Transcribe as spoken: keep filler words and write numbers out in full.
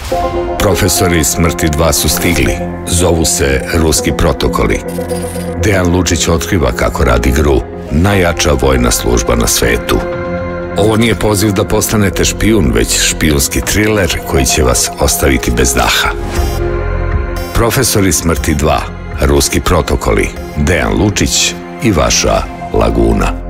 Profesori Smrti dva su stigli. Zovu se ruski protokoli. Dejan Lučić otkriva kako radi G R U, najjača vojna služba na svetu. Ovo nije poziv da postanete špijun, već špijunski triler koji će vas ostaviti bez daha. Profesori Smrti dva, ruski protokoli, Dejan Lučić i vaša Laguna.